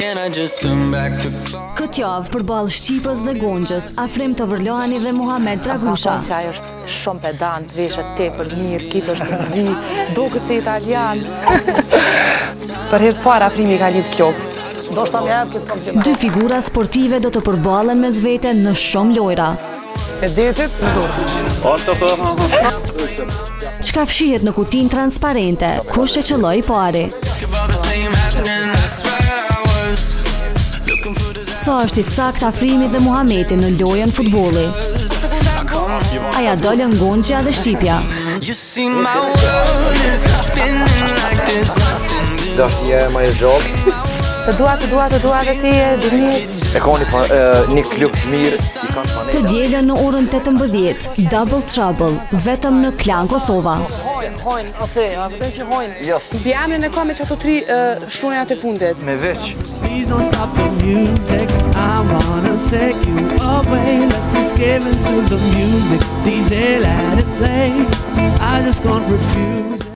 Këtë javë përballë Shqipës dhe Gongjës, Afrim Tavërlani dhe Muhamet Dragusha. Që ajo është shumë pedant, veshet tepër mirë, kitë është mbi, duket si italian. Për herë të parë Afrimi ka lidh flokët. Ndoshta më jap këtë kompliment. Dy figura sportive do të përballen mes vete në shumë lojra. E detit në dorë. Çka fshihet në kutinë transparente, kush e qëlloi pari? Sa është i sakt Afrimi dhe Muhameti në lojën futbolli? Aja dolën Gongjja dhe Shqipja. Dashje ma e gjallë. Të dua dhe ti e dini. E ka një klub të mirë. Të dielën në orën 18, Double Trouble, vetëm në Klan Kosova. Hojnë, ose, a vëtën që hojnë. Yes. Bjamrin e ka me që ato 3 shkronjat e fundit. Me veç. Please don't stop the music. I wanna take you away. Let's just give into the music. DJ let it play. I just can't refuse.